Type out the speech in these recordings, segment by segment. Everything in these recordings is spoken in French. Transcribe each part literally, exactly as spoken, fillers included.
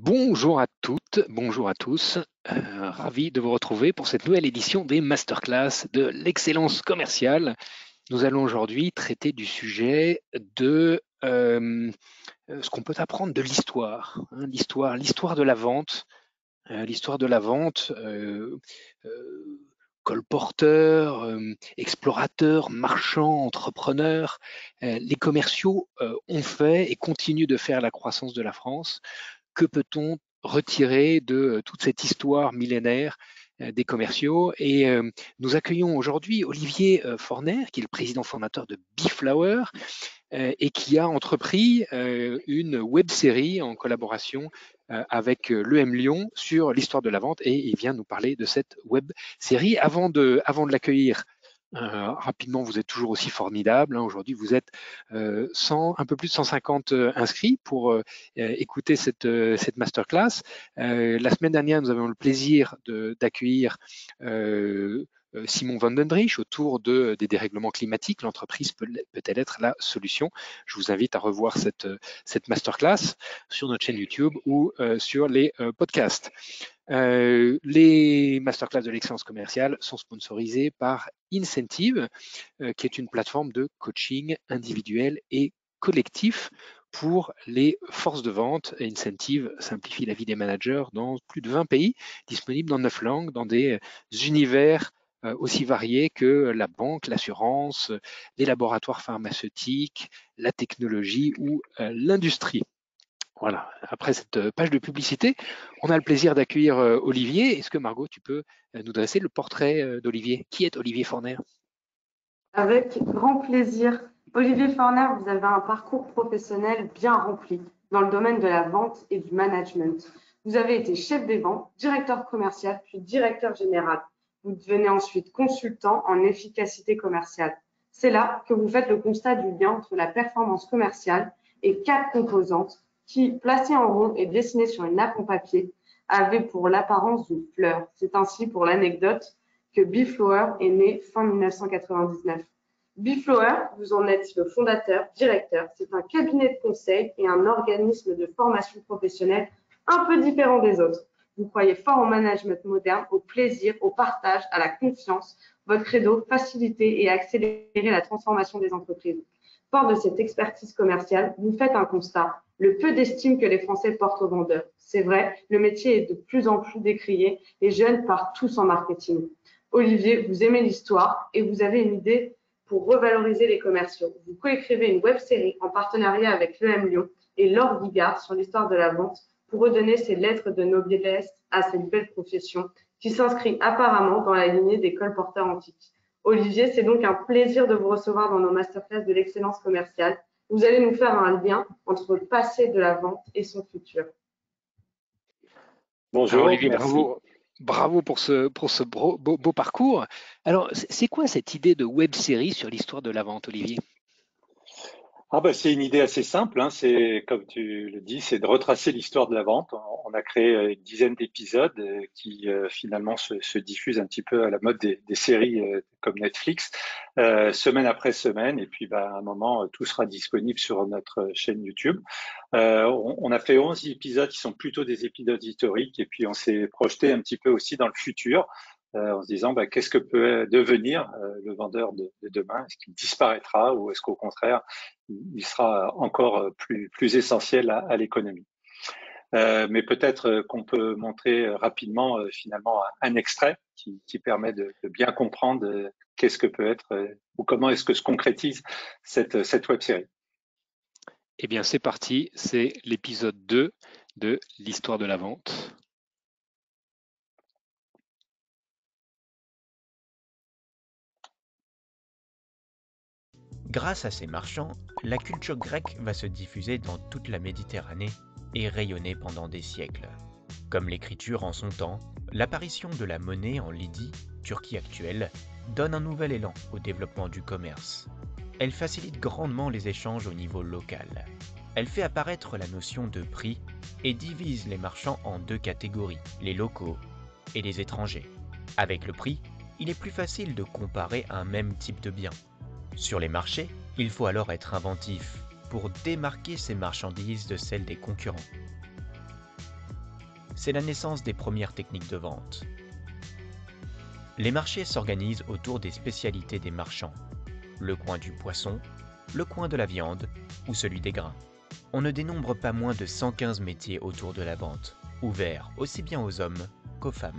Bonjour à toutes, bonjour à tous. Euh, ravi de vous retrouver pour cette nouvelle édition des Masterclass de l'excellence commerciale. Nous allons aujourd'hui traiter du sujet de euh, ce qu'on peut apprendre de l'histoire, hein, l'histoire, l'histoire de la vente, euh, l'histoire de la vente. Euh, euh, colporteurs, euh, explorateurs, marchands, entrepreneurs, euh, les commerciaux euh, ont fait et continuent de faire la croissance de la France. Que peut-on retirer de euh, toute cette histoire millénaire euh, des commerciaux? Et euh, nous accueillons aujourd'hui Olivier euh, Forner, qui est le président fondateur de Beflower euh, et qui a entrepris euh, une web-série en collaboration euh, avec euh, l'E M Lyon sur l'histoire de la vente, et il vient nous parler de cette web-série. Avant de, avant de l'accueillir, euh, rapidement, vous êtes toujours aussi formidable, hein. Aujourd'hui, vous êtes euh, cent, un peu plus de cent cinquante euh, inscrits pour euh, écouter cette, euh, cette masterclass. Euh, la semaine dernière, nous avons le plaisir de, d'accueillir euh, Simon Van Den Driesch autour de, des dérèglements climatiques. L'entreprise peut, peut-elle être la solution? Je vous invite à revoir cette, cette masterclass sur notre chaîne YouTube ou euh, sur les euh, podcasts. Euh, les masterclass de l'excellence commerciale sont sponsorisés par Incentive, euh, qui est une plateforme de coaching individuel et collectif pour les forces de vente. Incentive simplifie la vie des managers dans plus de vingt pays, disponible dans neuf langues, dans des univers euh, aussi variés que la banque, l'assurance, les laboratoires pharmaceutiques, la technologie ou euh, l'industrie. Voilà, après cette page de publicité, on a le plaisir d'accueillir euh, Olivier. Est-ce que Margot, tu peux euh, nous dresser le portrait euh, d'Olivier? Qui est Olivier Forner? Avec grand plaisir. Olivier Forner, vous avez un parcours professionnel bien rempli dans le domaine de la vente et du management. Vous avez été chef des ventes, directeur commercial, puis directeur général. Vous devenez ensuite consultant en efficacité commerciale. C'est là que vous faites le constat du lien entre la performance commerciale et quatre composantes qui, placées en rond et dessinées sur une nappe en papier, avaient pour l'apparence d'une fleur. C'est ainsi, pour l'anecdote, que Beflower est né fin mille neuf cent quatre-vingt-dix-neuf. Beflower, vous en êtes le fondateur, directeur. C'est un cabinet de conseil et un organisme de formation professionnelle un peu différent des autres. Vous croyez fort au management moderne, au plaisir, au partage, à la confiance. Votre credo, faciliter et accélérer la transformation des entreprises. Fort de cette expertise commerciale, vous faites un constat, le peu d'estime que les Français portent aux vendeurs. C'est vrai, le métier est de plus en plus décrié, les jeunes partent tous en marketing. Olivier, vous aimez l'histoire et vous avez une idée pour revaloriser les commerciaux. Vous coécrivez une web-série en partenariat avec l'E M Lyon et Laure Bigard sur l'histoire de la vente pour redonner ses lettres de noblesse à cette belle profession qui s'inscrit apparemment dans la lignée des colporteurs antiques. Olivier, c'est donc un plaisir de vous recevoir dans nos masterclass de l'excellence commerciale. Vous allez nous faire un lien entre le passé de la vente et son futur. Bonjour, alors Olivier, merci. bravo. Bravo pour ce, pour ce beau, beau, beau parcours. Alors, c'est quoi cette idée de web-série sur l'histoire de la vente, Olivier? Ah bah, c'est une idée assez simple, hein. C'est comme tu le dis, c'est de retracer l'histoire de la vente. On a créé une dizaine d'épisodes qui euh, finalement se, se diffusent un petit peu à la mode des, des séries euh, comme Netflix, euh, semaine après semaine. Et puis bah, à un moment, tout sera disponible sur notre chaîne YouTube. Euh, on, on a fait onze épisodes qui sont plutôt des épisodes historiques. Et puis on s'est projeté un petit peu aussi dans le futur. Euh, en se disant bah, qu'est-ce que peut devenir euh, le vendeur de, de demain? Est-ce qu'il disparaîtra ou est-ce qu'au contraire, il sera encore plus, plus essentiel à, à l'économie? Euh, mais peut-être qu'on peut montrer rapidement euh, finalement un extrait qui, qui permet de, de bien comprendre euh, qu'est-ce que peut être euh, ou comment est-ce que se concrétise cette, cette web-série. Eh bien, c'est parti, c'est l'épisode deux de l'histoire de la vente. Grâce à ces marchands, la culture grecque va se diffuser dans toute la Méditerranée et rayonner pendant des siècles. Comme l'écriture en son temps, l'apparition de la monnaie en Lydie, Turquie actuelle, donne un nouvel élan au développement du commerce. Elle facilite grandement les échanges au niveau local. Elle fait apparaître la notion de prix et divise les marchands en deux catégories, les locaux et les étrangers. Avec le prix, il est plus facile de comparer un même type de bien. Sur les marchés, il faut alors être inventif pour démarquer ces marchandises de celles des concurrents. c'est la naissance des premières techniques de vente. Les marchés s'organisent autour des spécialités des marchands. Le coin du poisson, le coin de la viande ou celui des grains. On ne dénombre pas moins de cent quinze métiers autour de la vente, ouverts aussi bien aux hommes qu'aux femmes.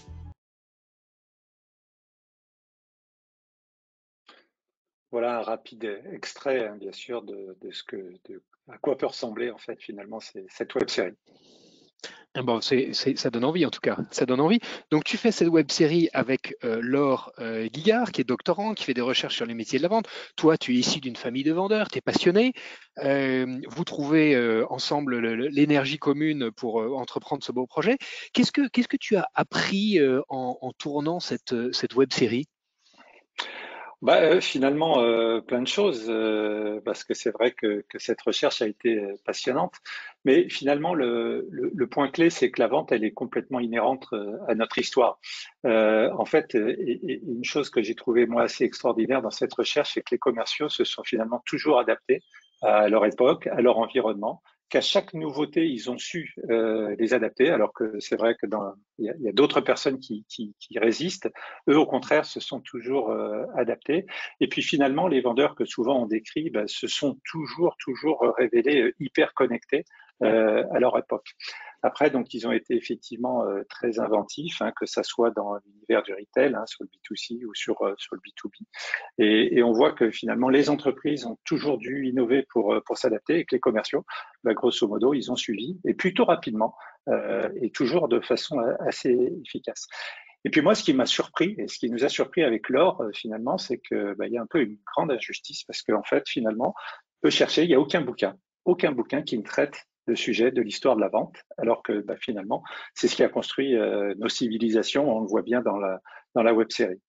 Voilà un rapide extrait, hein, bien sûr, de, de ce que, de, à quoi peut ressembler en fait finalement ces- cette web série. Ah bon, c'est, c'est- ça donne envie en tout cas, ça donne envie. Donc tu fais cette web série avec euh, Laure euh, Guigard, qui est doctorant, qui fait des recherches sur les métiers de la vente. Toi, tu es issu d'une famille de vendeurs, tu es passionné. Euh, vous trouvez euh, ensemble le- le- l'énergie commune pour euh, entreprendre ce beau projet. Qu'est-ce que, qu'est-ce que tu as appris euh, en, en tournant cette, euh, cette web série? Bah, euh, finalement, euh, plein de choses, euh, parce que c'est vrai que, que cette recherche a été euh, passionnante. Mais finalement, le, le, le point clé, c'est que la vente, elle est complètement inhérente euh, à notre histoire. Euh, en fait, euh, et, et une chose que j'ai trouvé moi assez extraordinaire dans cette recherche, c'est que les commerciaux se sont finalement toujours adaptés à leur époque, à leur environnement, qu'à chaque nouveauté, ils ont su euh, les adapter, alors que c'est vrai que dans, il y a, a d'autres personnes qui, qui, qui résistent. Eux, au contraire, se sont toujours euh, adaptés. Et puis finalement, les vendeurs que souvent on décrit, ben, se sont toujours, toujours révélés hyper connectés euh, à leur époque. Après, donc, ils ont été effectivement euh, très inventifs, hein, que ça soit dans l'univers du retail, hein, sur le B deux C ou sur, euh, sur le B deux B. Et, et on voit que finalement, les entreprises ont toujours dû innover pour, pour s'adapter et que les commerciaux, ben, grosso modo, ils ont suivi et plutôt rapidement euh, et toujours de façon assez efficace. Et puis moi, ce qui m'a surpris et ce qui nous a surpris avec Laure, euh, finalement, c'est que bah, il y a un peu une grande injustice parce qu'en fait, finalement, on peut chercher, il n'y a aucun bouquin, aucun bouquin qui ne traite le sujet de l'histoire de la vente, alors que bah, finalement, c'est ce qui a construit euh, nos civilisations. On le voit bien dans la dans la web série.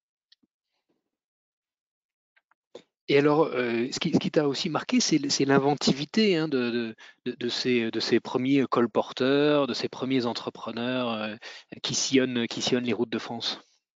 Et alors, euh, ce qui, ce qui t'a aussi marqué, c'est c'est l'inventivité hein, de, de, de, de ces, de ces premiers colporteurs, de ces premiers entrepreneurs euh, qui sillonnent, qui sillonnent les routes de France.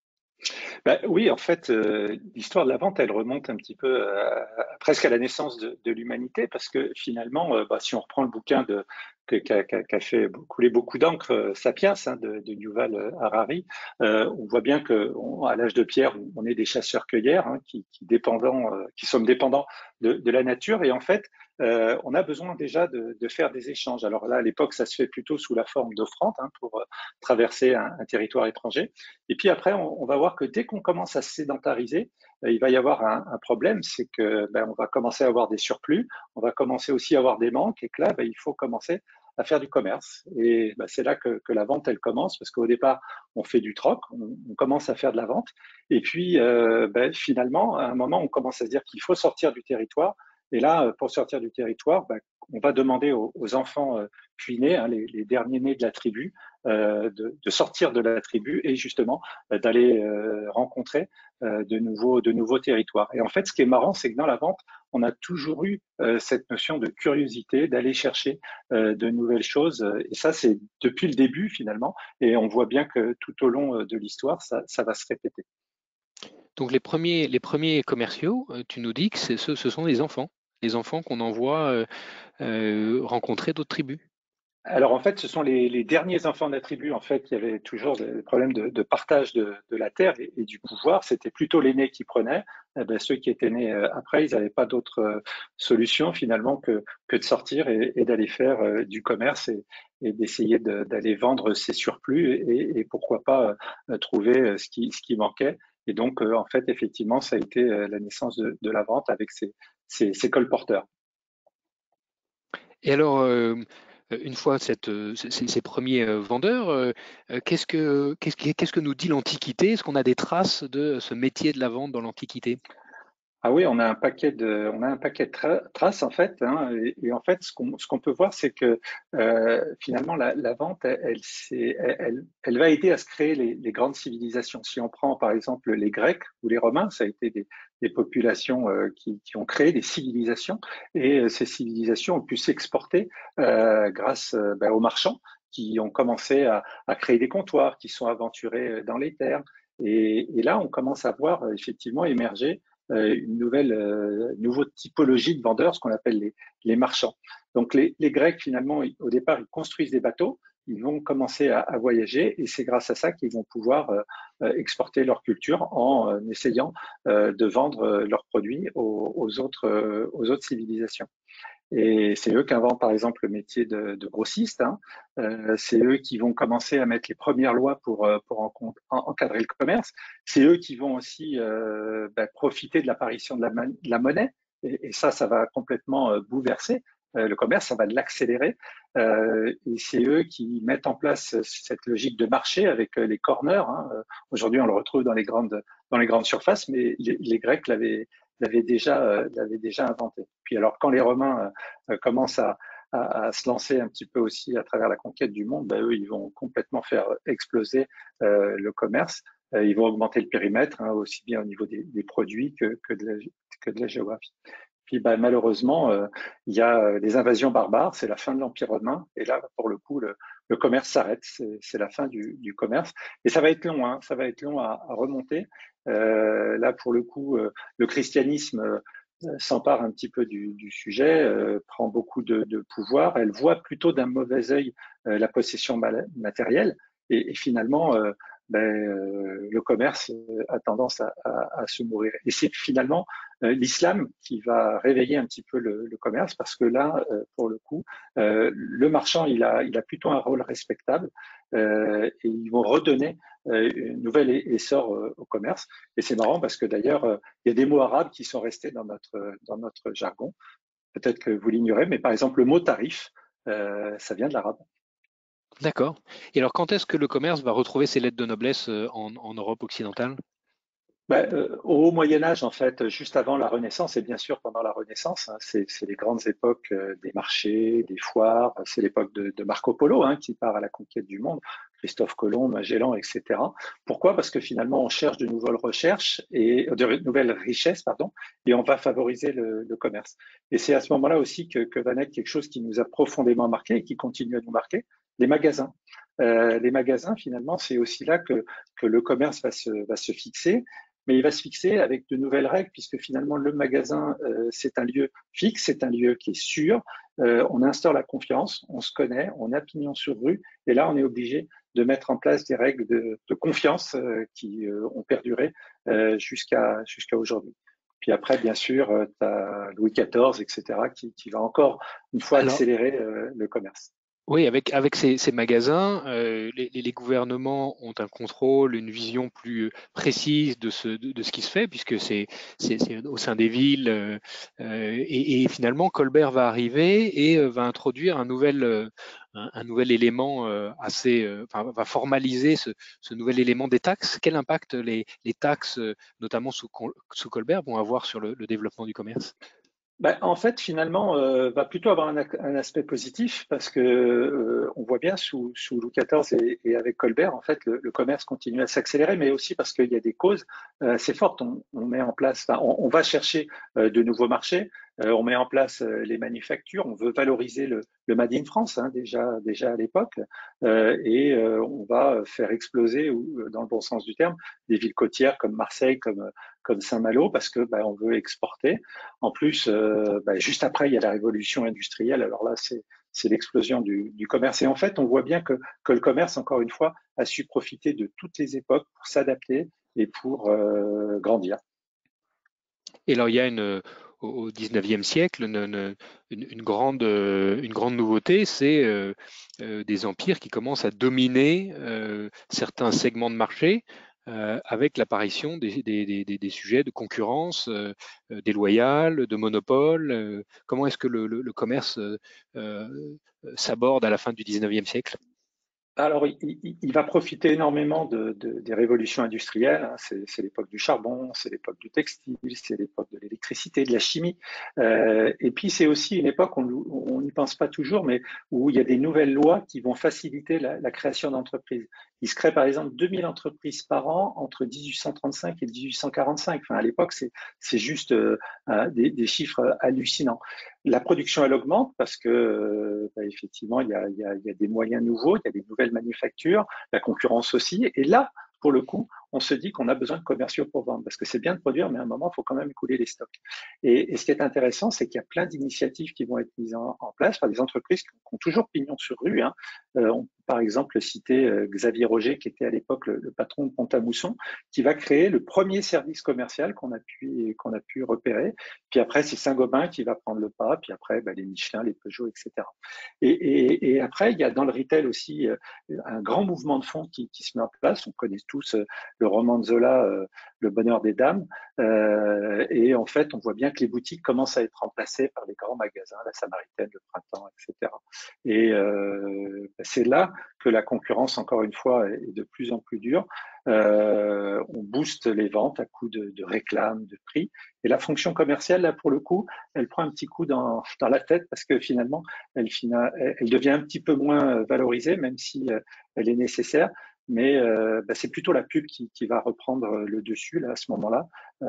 Bah, oui, en fait, euh, l'histoire de la vente, elle remonte un petit peu euh, presque à la naissance de, de l'humanité, parce que finalement, euh, bah, si on reprend le bouquin de, que- qui a, qui a- qui a fait couler beaucoup d'encre, euh, Sapiens, hein, de, de Yuval Harari, euh, on voit bien que on- à l'âge de pierre, on est des chasseurs-cueilleurs hein, qui, qui, dépendants, euh, qui sommes dépendants de, de la nature, et en fait, euh, on a besoin déjà de, de faire des échanges. Alors là, à l'époque, ça se fait plutôt sous la forme d'offrandes hein, pour euh, traverser un, un territoire étranger. Et puis après, on, on va voir que dès qu'on commence à se sédentariser, euh, il va y avoir un, un problème, c'est que ben, on va commencer à avoir des surplus, on va commencer aussi à avoir des manques, et que là, ben, il faut commencer à faire du commerce. Et ben, c'est là que, que la vente, elle commence, parce qu'au départ, on fait du troc, on, on commence à faire de la vente, et puis euh, ben, finalement, à un moment, on commence à se dire qu'il faut sortir du territoire. Et là, pour sortir du territoire, ben, on va demander aux, aux enfants euh, puis nés, hein, les, les derniers nés de la tribu, euh, de, de sortir de la tribu et justement euh, d'aller euh, rencontrer euh, de nouveaux de nouveaux territoires. Et en fait, ce qui est marrant, c'est que dans la vente, on a toujours eu euh, cette notion de curiosité, d'aller chercher euh, de nouvelles choses. Et ça, c'est depuis le début finalement. Et on voit bien que tout au long de l'histoire, ça, ça va se répéter. Donc les premiers, les premiers commerciaux, euh, tu nous dis que c'est ce, ce sont les enfants, les enfants qu'on envoie euh, euh, rencontrer d'autres tribus. Alors en fait, ce sont les, les derniers enfants de la tribu. En fait, il y avait toujours le problème de, de partage de, de, la terre et, et du pouvoir. C'était plutôt l'aîné qui prenait. Eh ben, ceux qui étaient nés euh, après, ils n'avaient pas d'autre euh, solution finalement que, que de sortir et, et d'aller faire euh, du commerce et, et d'essayer de, d'aller vendre ses surplus et, et pourquoi pas euh, trouver ce qui, ce qui manquait. Et donc, euh, en fait, effectivement, ça a été euh, la naissance de, de la vente avec ces, ces, ces colporteurs. Et alors, euh, une fois cette, euh, ces, ces premiers euh, vendeurs, euh, euh, qu'est-ce que, qu'est-ce que, qu'est-ce que nous dit l'Antiquité? Est-ce qu'on a des traces de ce métier de la vente dans l'Antiquité? Ah oui, on a un paquet de, on a un paquet de tra- traces en fait, hein, et, et en fait, ce qu'on ce qu'on peut voir, c'est que euh, finalement la, la vente, elle, elle, c'est- elle, elle- elle va aider à se créer les, les grandes civilisations. Si on prend par exemple les Grecs ou les Romains, ça a été des, des populations euh, qui, qui ont créé des civilisations, et euh, ces civilisations ont pu s'exporter euh, grâce euh, ben, aux marchands qui ont commencé à, à créer des comptoirs, qui sont aventurés dans les terres. Et, et là, on commence à voir euh, effectivement émerger euh, une nouvelle, euh, nouveau typologie de vendeurs, ce qu'on appelle les, les marchands. Donc les, les Grecs, finalement, ils- au départ, ils construisent des bateaux ils vont commencer à, à voyager et c'est grâce à ça qu'ils vont pouvoir euh, exporter leur culture en euh, essayant euh, de vendre euh, leurs produits aux, aux, autres, euh, aux autres civilisations. Et c'est eux qui inventent par exemple le métier de, de grossiste. Hein. Euh, c'est eux qui vont commencer à mettre les premières lois pour, pour en, en, encadrer le commerce. C'est eux qui vont aussi euh, bah, profiter de l'apparition de la, de la monnaie. Et, et ça, ça va complètement euh, bouleverser euh, le commerce, ça va l'accélérer. Euh, et c'est eux qui mettent en place cette logique de marché avec euh, les corners. Hein. Aujourd'hui, on le retrouve dans les grandes, dans les grandes surfaces, mais les, les Grecs l'avaient l'avait déjà, euh, l'avait déjà inventé. Puis alors, quand les Romains euh, commencent à, à, à se lancer un petit peu aussi à travers la conquête du monde, ben, eux, ils vont complètement faire exploser euh, le commerce. Euh, ils vont augmenter le périmètre, hein, aussi bien au niveau des, des produits que, que, de la, que de la géographie. Puis ben, malheureusement, euh, il y a les invasions barbares, c'est la fin de l'Empire romain, et là, pour le coup, le, le commerce s'arrête, c'est, c'est la fin du, du commerce. Et ça va être long, hein, ça va être long à, à remonter. Euh, là, pour le coup, euh, le christianisme euh, s'empare un petit peu du, du sujet, euh, prend beaucoup de, de pouvoir. Elle voit plutôt d'un mauvais œil euh, la possession matérielle, et, et finalement, euh, ben, euh, le commerce a tendance à, à, à se mourir. Et c'est finalement euh, l'islam qui va réveiller un petit peu le, le commerce, parce que là, euh, pour le coup, euh, le marchand, il a, il a plutôt un rôle respectable, euh, et ils vont redonner euh, une nouvelle essor euh, au commerce. Et c'est marrant parce que d'ailleurs, euh, il y a des mots arabes qui sont restés dans notre, dans notre jargon. Peut-être que vous l'ignorez, mais par exemple, le mot tarif, euh, ça vient de l'arabe. D'accord. Et alors, quand est-ce que le commerce va retrouver ses lettres de noblesse en, en Europe occidentale? Ben, euh, au Moyen-Âge, en fait, juste avant la Renaissance, et bien sûr pendant la Renaissance, hein, c'est, c'est les grandes époques euh, des marchés, des foires, c'est l'époque de, de Marco Polo, hein, qui part à la conquête du monde, Christophe Colomb, Magellan, et cetera. Pourquoi? Parce que finalement, on cherche de nouvelles recherches et de nouvelles richesses, pardon, et on va favoriser le, le commerce. Et c'est à ce moment-là aussi que, que va naître quelque chose qui nous a profondément marqué et qui continue à nous marquer, les magasins. Euh, les magasins, finalement, c'est aussi là que, que le commerce va se, va se fixer. Mais il va se fixer avec de nouvelles règles, puisque finalement le magasin, euh, c'est un lieu fixe, c'est un lieu qui est sûr, euh, on instaure la confiance, on se connaît, on a pignon sur rue, et là on est obligé de mettre en place des règles de, de confiance euh, qui euh, ont perduré euh, jusqu'à jusqu'à aujourd'hui. Puis après, bien sûr, euh, tu as Louis quatorze, et cetera, qui, qui va encore une fois Alors, accélérer euh, le commerce. oui, avec, avec ces, ces magasins, euh, les, les gouvernements ont un contrôle, une vision plus précise de ce, de, de ce qui se fait, puisque c'est, c'est, c'est au sein des villes. Euh, et, et finalement, Colbert va arriver et euh, va introduire un nouvel, euh, un, un nouvel élément euh, assez, euh, enfin, va formaliser ce, ce nouvel élément des taxes. Quel impact les, les taxes, euh, notamment sous, sous Colbert, vont avoir sur le, le développement du commerce? Ben, en fait, finalement, euh, va plutôt avoir un, un aspect positif parce que euh, on voit bien sous, sous Louis quatorze et, et avec Colbert, en fait, le, le commerce continue à s'accélérer, mais aussi parce qu'il y a des causes euh, assez fortes. On, on met en place, enfin, on, on va chercher euh, de nouveaux marchés, euh, on met en place euh, les manufactures, on veut valoriser le, le Made in France, hein, déjà, déjà à l'époque, euh, et euh, on va faire exploser, ou dans le bon sens du terme, des villes côtières comme Marseille, comme comme Saint-Malo, parce que ben, on veut exporter. En plus, euh, ben, juste après, il y a la révolution industrielle. Alors là, c'est, c'est l'explosion du, du commerce. Et en fait, on voit bien que, que le commerce, encore une fois, a su profiter de toutes les époques pour s'adapter et pour euh, grandir. Et alors, il y a une, au dix-neuvième siècle, une, une, une, grande, une grande nouveauté, c'est euh, euh, des empires qui commencent à dominer euh, certains segments de marché euh, avec l'apparition des, des, des, des, sujets de concurrence euh, déloyale, de monopole. Euh, comment est-ce que le, le, le commerce euh, s'aborde à la fin du dix-neuvième siècle? Alors, il, il, il va profiter énormément de, de, des révolutions industrielles. Hein. C'est, c'est l'époque du charbon, c'est l'époque du textile, c'est l'époque de l'électricité, de la chimie. Euh, et puis, c'est aussi une époque, on n'y pense pas toujours, mais où il y a des nouvelles lois qui vont faciliter la, la création d'entreprises. Il se crée par exemple deux mille entreprises par an entre dix-huit cent trente-cinq et dix-huit cent quarante-cinq. Enfin, à l'époque, c'est, c'est juste euh, des, des chiffres hallucinants. La production, elle augmente parce que, euh, bah, effectivement, il y, a, il, y a, il y a des moyens nouveaux, il y a des nouvelles manufactures, la concurrence aussi. Et là, pour le coup, on se dit qu'on a besoin de commerciaux pour vendre, parce que c'est bien de produire, mais à un moment, il faut quand même écouler les stocks. Et, et ce qui est intéressant, c'est qu'il y a plein d'initiatives qui vont être mises en, en place par des entreprises qui ont toujours pignon sur rue. Hein. Euh, on peut par exemple citer euh, Xavier Roger, qui était à l'époque le, le patron de Pont-à-Mousson, qui va créer le premier service commercial qu'on a pu qu'on a pu repérer. Puis après, c'est Saint-Gobain qui va prendre le pas. Puis après, bah, les Michelin, les Peugeot, et cetera. Et, et, et après, il y a dans le retail aussi euh, un grand mouvement de fond qui, qui se met en place. On connaît tous euh, le roman de Zola, euh, Le bonheur des dames. Euh, et en fait, on voit bien que les boutiques commencent à être remplacées par les grands magasins, la Samaritaine, le Printemps, et cetera. Et euh, c'est là que la concurrence, encore une fois, est de plus en plus dure. Euh, on booste les ventes à coup de, de réclames, de prix. Et la fonction commerciale, là, pour le coup, elle prend un petit coup dans, dans la tête parce que finalement, elle, elle devient un petit peu moins valorisée, même si euh, elle est nécessaire. Mais euh, bah, c'est plutôt la pub qui, qui va reprendre le dessus là, à ce moment-là.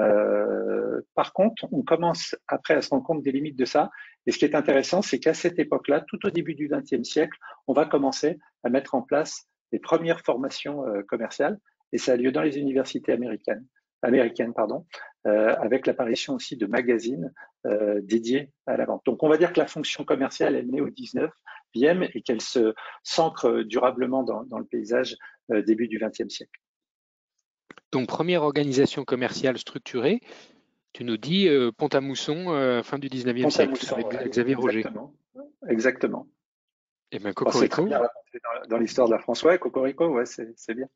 Euh, par contre, on commence après à se rendre compte des limites de ça. Et ce qui est intéressant, c'est qu'à cette époque-là, tout au début du vingtième siècle, on va commencer à mettre en place les premières formations euh, commerciales. Et ça a lieu dans les universités américaines, américaines pardon, euh, avec l'apparition aussi de magazines euh, dédiés à la vente. Donc, on va dire que la fonction commerciale, elle naît au dix-neuvième et qu'elle se s'ancre durablement dans, dans le paysage euh, début du vingtième siècle. Donc, première organisation commerciale structurée, tu nous dis euh, Pont-à-Mousson, euh, fin du dix-neuvième siècle, avec ouais, Xavier Roger. Exactement. Exactement. Et bien, Cocorico. C'est très bien raconté dans, dans l'histoire de la France. Ouais, Cocorico, ouais, c'est bien.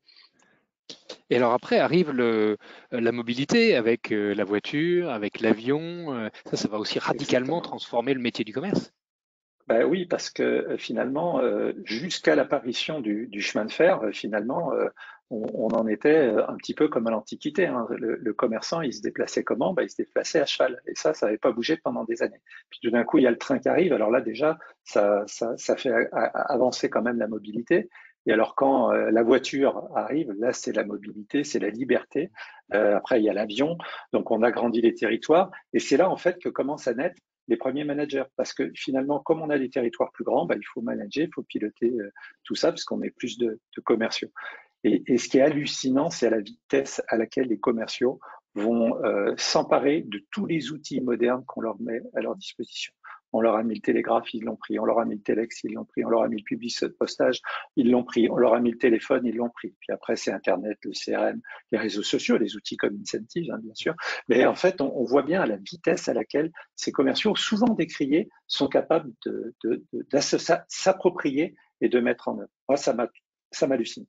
Et alors après arrive le, la mobilité avec euh, la voiture, avec l'avion. Euh, ça, ça va aussi radicalement Exactement. transformer le métier du commerce. Ben oui, parce que euh, finalement, euh, jusqu'à l'apparition du, du chemin de fer, euh, finalement, euh, on, on en était un petit peu comme à l'Antiquité. Hein. Le, le commerçant, il se déplaçait comment? Ben, il se déplaçait à cheval. Et ça, ça n'avait pas bougé pendant des années. Puis tout d'un coup, il y a le train qui arrive. Alors là, déjà, ça, ça, ça fait a, a, avancer quand même la mobilité. Et alors quand euh, la voiture arrive, là, c'est la mobilité, c'est la liberté. Euh, après, il y a l'avion. Donc, on agrandit les territoires. Et c'est là, en fait, que commence à naître les premiers managers. Parce que finalement, comme on a des territoires plus grands, bah, il faut manager, il faut piloter euh, tout ça, parce qu'on est plus de, de commerciaux. Et, et ce qui est hallucinant, c'est à la vitesse à laquelle les commerciaux vont euh, s'emparer de tous les outils modernes qu'on leur met à leur disposition. On leur a mis le télégraphe, ils l'ont pris. On leur a mis le téléx, ils l'ont pris. On leur a mis le public postage, ils l'ont pris. On leur a mis le téléphone, ils l'ont pris. Puis après, c'est Internet, le C R M, les réseaux sociaux, les outils comme Incentive, hein, bien sûr. Mais en fait, on, on voit bien à la vitesse à laquelle ces commerciaux, souvent décriés, sont capables de, de, de, de s'approprier et de mettre en œuvre. Moi, ça m'hallucine.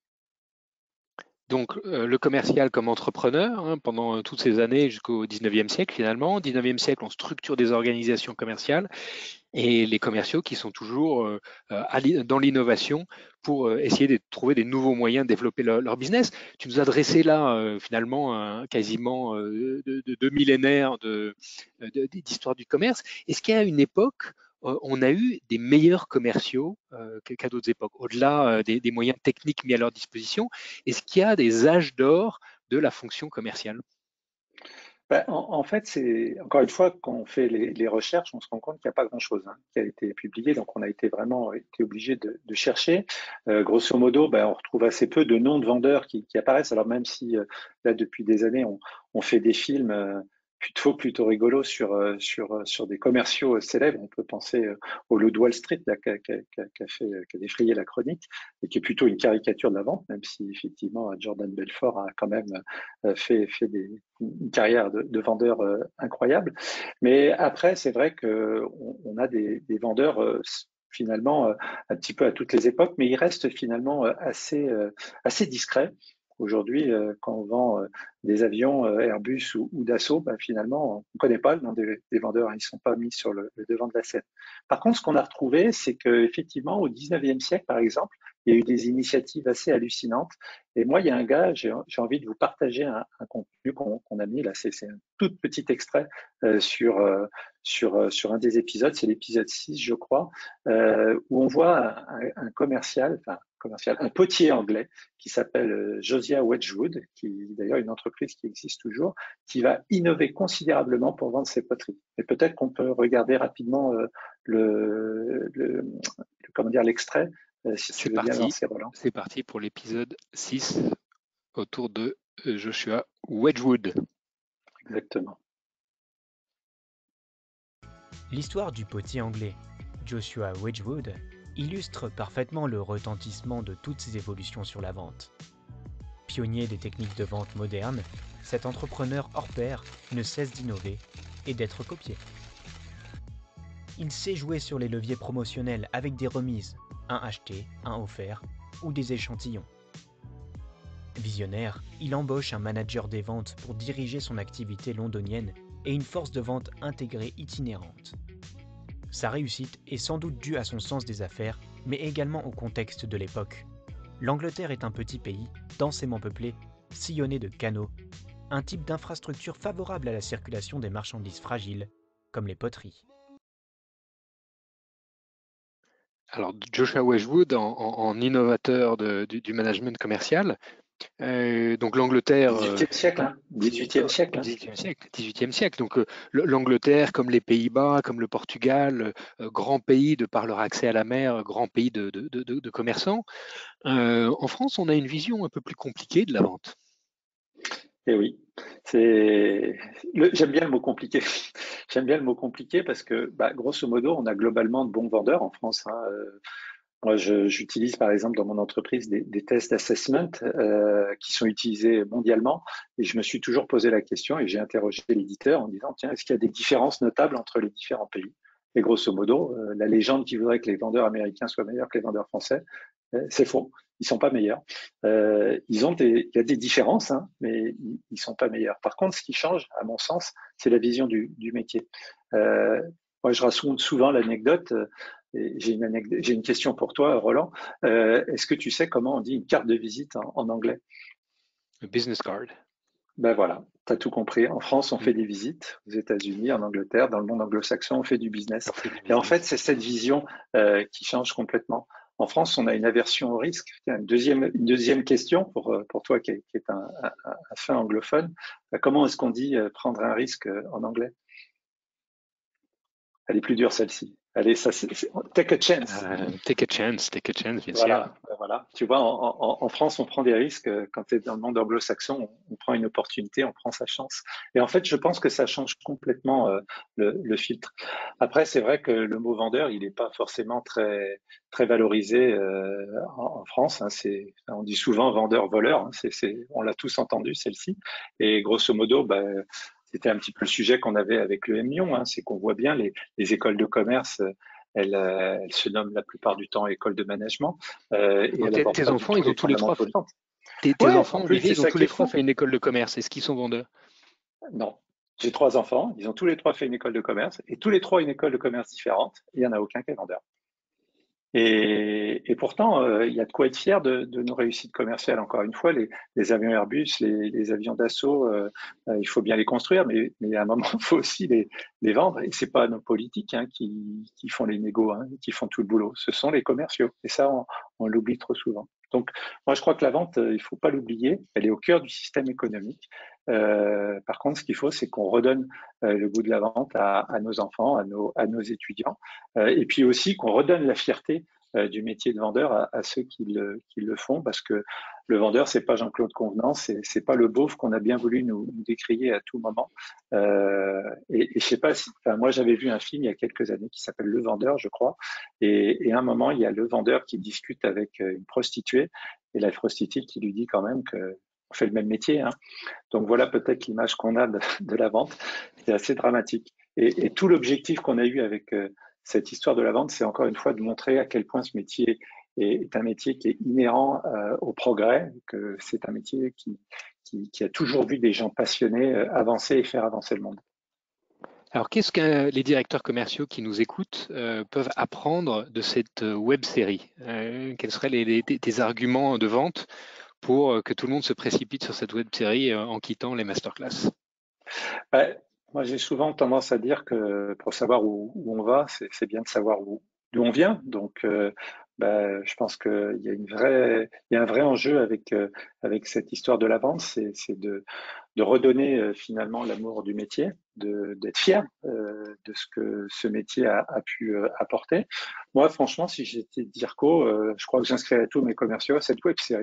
Donc euh, le commercial comme entrepreneur, hein, pendant toutes ces années jusqu'au dix-neuvième siècle finalement. Au dix-neuvième siècle, on structure des organisations commerciales et les commerciaux qui sont toujours euh, dans l'innovation pour euh, essayer de trouver des nouveaux moyens de développer leur, leur business. Tu nous as dressé là euh, finalement un, quasiment euh, de, de, de millénaires d'histoire du commerce. Est-ce qu'il y a une époque on a eu des meilleurs commerciaux euh, qu'à d'autres époques, au-delà euh, des, des moyens techniques mis à leur disposition? Est-ce qu'il y a des âges d'or de la fonction commerciale? Ben, en, en, fait, c'est encore une fois, quand on fait les, les recherches, on se rend compte qu'il n'y a pas grand-chose hein, qui a été publié, donc on a été vraiment été obligé de, de chercher. Euh, grosso modo, ben, on retrouve assez peu de noms de vendeurs qui, qui apparaissent. Alors même si euh, là, depuis des années, on, on fait des films euh, plutôt plutôt rigolos sur sur sur des commerciaux célèbres, on peut penser au Loup de Wall Street là, qui, a, qui, a, qui a fait qui a défrayé la chronique et qui est plutôt une caricature de la vente, même si effectivement Jordan Belfort a quand même fait fait des, une carrière de, de vendeur euh, incroyable. Mais après, c'est vrai que on, on a des, des vendeurs euh, finalement euh, un petit peu à toutes les époques, mais ils restent finalement assez euh, assez discrets. Aujourd'hui, euh, quand on vend euh, des avions euh, Airbus ou, ou Dassault, bah, finalement, on ne connaît pas le nom des, des vendeurs, ils ne sont pas mis sur le, le devant de la scène. Par contre, ce qu'on a retrouvé, c'est qu'effectivement, au dix-neuvième siècle, par exemple, il y a eu des initiatives assez hallucinantes. Et moi, il y a un gars, j'ai envie de vous partager un, un contenu qu'on qu'on a mis là, c'est un tout petit extrait euh, sur, euh, sur, euh, sur un des épisodes, c'est l'épisode six, je crois, euh, où on voit un, un commercial, enfin, commercial, un potier anglais qui s'appelle Josiah Wedgwood, qui d'ailleurs une entreprise qui existe toujours, qui va innover considérablement pour vendre ses poteries. Et peut-être qu'on peut regarder rapidement euh, le, le, le, comment dire l'extrait, euh, si tu veux bien lancer, Roland. C'est parti pour l'épisode six. autour de Joshua Wedgwood. Exactement. L'histoire du potier anglais, Joshua Wedgwood, illustre parfaitement le retentissement de toutes ces évolutions sur la vente. Pionnier des techniques de vente modernes, cet entrepreneur hors pair ne cesse d'innover et d'être copié. Il sait jouer sur les leviers promotionnels avec des remises, un acheté, un offert ou des échantillons. Visionnaire, il embauche un manager des ventes pour diriger son activité londonienne et une force de vente intégrée itinérante. Sa réussite est sans doute due à son sens des affaires, mais également au contexte de l'époque. L'Angleterre est un petit pays, densément peuplé, sillonné de canaux, un type d'infrastructure favorable à la circulation des marchandises fragiles, comme les poteries. Alors, Joshua Wedgwood, en, en, en innovateur de, du, du management commercial, euh, donc l'Angleterre... dix-huitième siècle, hein. dix-huitième siècle. Hein. dix-huitième siècle, dix-huitième siècle. Donc, euh, l'Angleterre, comme les Pays-Bas, comme le Portugal, euh, grand pays de par leur accès à la mer, grand pays de, de, de, de commerçants. Euh, en France, on a une vision un peu plus compliquée de la vente. Eh oui, c'est. Le... J'aime bien le mot compliqué. J'aime bien le mot compliqué parce que, bah, grosso modo, on a globalement de bons vendeurs en France. Hein. Euh, moi, je, j'utilise par exemple dans mon entreprise des, des tests d'assessment euh, qui sont utilisés mondialement, et je me suis toujours posé la question et j'ai interrogé l'éditeur en disant tiens, est-ce qu'il y a des différences notables entre les différents pays? Et grosso modo, euh, la légende qui voudrait que les vendeurs américains soient meilleurs que les vendeurs français, euh, c'est faux. Ils sont pas meilleurs. Euh, ils ont des, il y a des différences, hein, mais ils, ils sont pas meilleurs. Par contre, ce qui change, à mon sens, c'est la vision du, du métier. Euh, moi, je raconte souvent l'anecdote. J'ai une, anecdote, j'ai une question pour toi, Roland. Euh, est-ce que tu sais comment on dit une carte de visite en, en anglais? A business card. Ben voilà, tu as tout compris. En France, on fait des visites. Aux États-Unis, en Angleterre, dans le monde anglo-saxon, on fait du business. Fait du business. Et en fait, c'est cette vision euh, qui change complètement. En France, on a une aversion au risque. Une deuxième, une deuxième question pour, pour toi qui est, qui est un, un, un fin anglophone. Comment est-ce qu'on dit euh, prendre un risque en anglais? Elle est plus dure, celle-ci. Allez, ça, c'est, c'est, take a chance. Uh, take a chance, take a chance, bien voilà, sûr. ben voilà. Tu vois, en, en, en France, on prend des risques. Quand tu es dans le monde anglo-saxon, on, on prend une opportunité, on prend sa chance. Et en fait, je pense que ça change complètement euh, le, le filtre. Après, c'est vrai que le mot vendeur, il n'est pas forcément très très valorisé euh, en, en France. Hein. C'est, on dit souvent vendeur-voleur. Hein. C'est, c'est, on l'a tous entendu, celle-ci. Et grosso modo, ben, c'était un petit peu le sujet qu'on avait avec le M Lyon, hein, c'est qu'on voit bien les, les écoles de commerce, elles, elles se nomment la plupart du temps école de management. Euh, et Donc, tes, tes enfants, ils ont tous les trois. Tes, tes ouais, enfants, plus, Olivier, ils ont tous les trois fou. fait une école de commerce. Est-ce qu'ils sont vendeurs? Non. J'ai trois enfants, ils ont tous les trois fait une école de commerce, et tous les trois une école de commerce différente, et il n'y en a aucun qui est vendeur. Et, et pourtant, euh, il y a de quoi être fier de, de nos réussites commerciales. Encore une fois, les, les avions Airbus, les, les avions d'assaut, euh, euh, il faut bien les construire, mais, mais à un moment, il faut aussi les, les vendre. Et c'est pas nos politiques hein, qui, qui font les négos, hein, qui font tout le boulot. Ce sont les commerciaux. Et ça, on, on l'oublie trop souvent. Donc, moi, je crois que la vente, il faut pas l'oublier. Elle est au cœur du système économique. Euh, par contre, ce qu'il faut, c'est qu'on redonne euh, le goût de la vente à, à nos enfants, à nos, à nos étudiants, euh, et puis aussi qu'on redonne la fierté euh, du métier de vendeur à, à ceux qui le, qui le font, parce que le vendeur, c'est pas Jean-Claude Convenant, c'est, c'est pas le beauf qu'on a bien voulu nous, nous décrier à tout moment. Euh, et, et je sais pas si, enfin, moi j'avais vu un film il y a quelques années qui s'appelle Le Vendeur, je crois, et, et à un moment il y a le vendeur qui discute avec une prostituée, et la prostituée qui lui dit quand même que on fait le même métier, hein. Donc voilà peut-être l'image qu'on a de, de la vente. C'est assez dramatique. Et, et tout l'objectif qu'on a eu avec euh, cette histoire de la vente, c'est encore une fois de montrer à quel point ce métier est, est un métier qui est inhérent euh, au progrès, que c'est un métier qui, qui, qui a toujours vu des gens passionnés euh, avancer et faire avancer le monde. Alors, qu'est-ce que les directeurs commerciaux qui nous écoutent euh, peuvent apprendre de cette web série? euh, Quels seraient les, les, tes arguments de vente pour que tout le monde se précipite sur cette web série en quittant les masterclass? Ouais, moi, j'ai souvent tendance à dire que pour savoir où, où on va, c'est, c'est bien de savoir où, d'où on vient. Donc, euh, bah, je pense qu'il y a une vraie, il y a un vrai enjeu avec euh, avec cette histoire de la vente, c'est, c'est de de redonner euh, finalement l'amour du métier, de, d'être fier euh, de ce que ce métier a, a pu euh, apporter. Moi, franchement, si j'étais Dirco, euh, je crois que j'inscrirais tous mes commerciaux à cette web série.